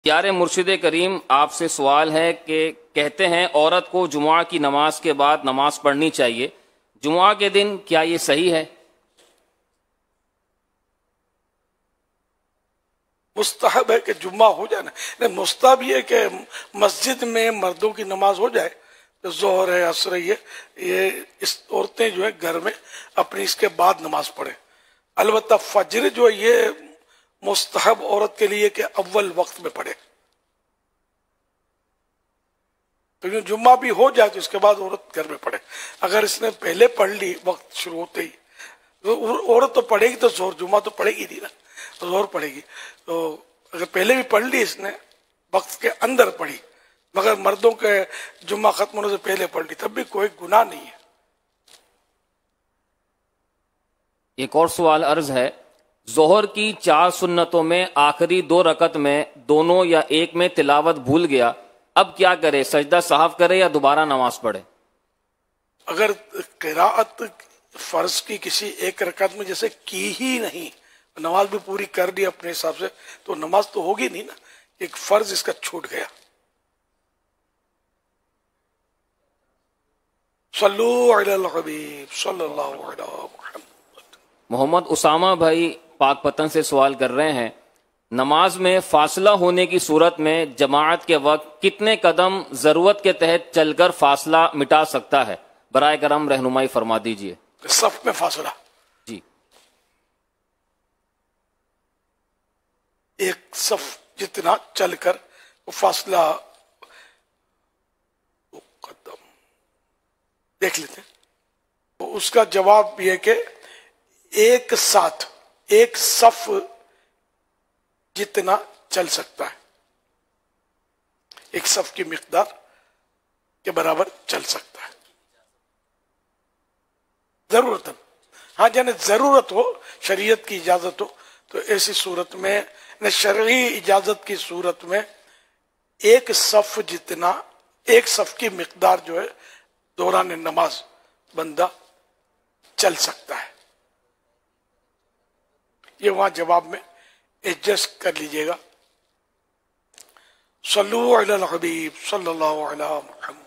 پیارے مرشد کریم، آپ سے سوال ہے کہ کہتے ہیں عورت کو جمعہ کی نماز کے بعد نماز پڑھنی چاہیے، جمعہ کے دن کیا یہ صحیح ہے؟ مستحب ہے کہ جمعہ ہو جائے نا، مستحب یہ کہ مسجد میں مردوں کی نماز ہو جائے، ظہر ہے، عصر ہے، یہ اس عورتیں جو ہے گھر میں اپنی اس کے بعد نماز پڑھیں۔ البتہ فجر جو ہے یہ مستحب عورت کے لیے کہ اول وقت میں پڑھے، تو جمعہ بھی ہو جائے تو اس کے بعد عورت گھر میں پڑھے۔ اگر اس نے پہلے پڑھ لی وقت شروع ہوتے ہی، تو عورت تو پڑھے گی تو ظہر، جمعہ تو پڑھے گی نہیں نا، ظہر پڑھے گی۔ تو اگر پہلے بھی پڑھ لی اس نے، وقت کے اندر پڑھی، مگر مردوں کے جمعہ ختم ہونے سے پہلے پڑھ لی، تب بھی کوئی گناہ نہیں ہے۔ ایک اور سوال عرض ہے، ظہر کی 4 سنتوں میں آخری 2 رکعت میں دونوں یا ایک میں تلاوت بھول گیا، اب کیا کرے؟ سجدہ سہو کرے یا دوبارہ نماز پڑھے؟ اگر قراءت فرض کی کسی ایک رکعت میں جیسے کی ہی نہیں، نماز بھی پوری کر دی اپنے حساب سے، تو نماز تو ہوگی نہیں نا، ایک فرض اس کا چھوٹ گیا۔ صلو علی الحبیب صلی اللہ علیہ محمد۔ محمد اسامہ بھائی پاک پتن سے سوال کر رہے ہیں، نماز میں فاصلہ ہونے کی صورت میں جماعت کے وقت کتنے قدم ضرورت کے تحت چل کر فاصلہ مٹا سکتا ہے؟ برائے کرم رہنمائی فرما دیجئے۔ صف میں فاصلہ جی، ایک صف جتنا چل کر وہ فاصلہ قدم دیکھ لیتے ہیں۔ اس کا جواب یہ کہ ایک ساتھ ایک صف جتنا چل سکتا ہے، ایک صف کی مقدار کے برابر چل سکتا ہے، ضرورتاً۔ ہاں جانے ضرورت ہو، شریعت کی اجازت ہو، تو ایسی صورت میں، شرعی اجازت کی صورت میں ایک صف جتنا، ایک صف کی مقدار جو ہے دوران نماز بندہ چل سکتا ہے۔ یہ وہاں جواب میں ایڈجسٹ کر لیجئے گا۔ صلو علی الحبیب صلی اللہ علیہ محمد۔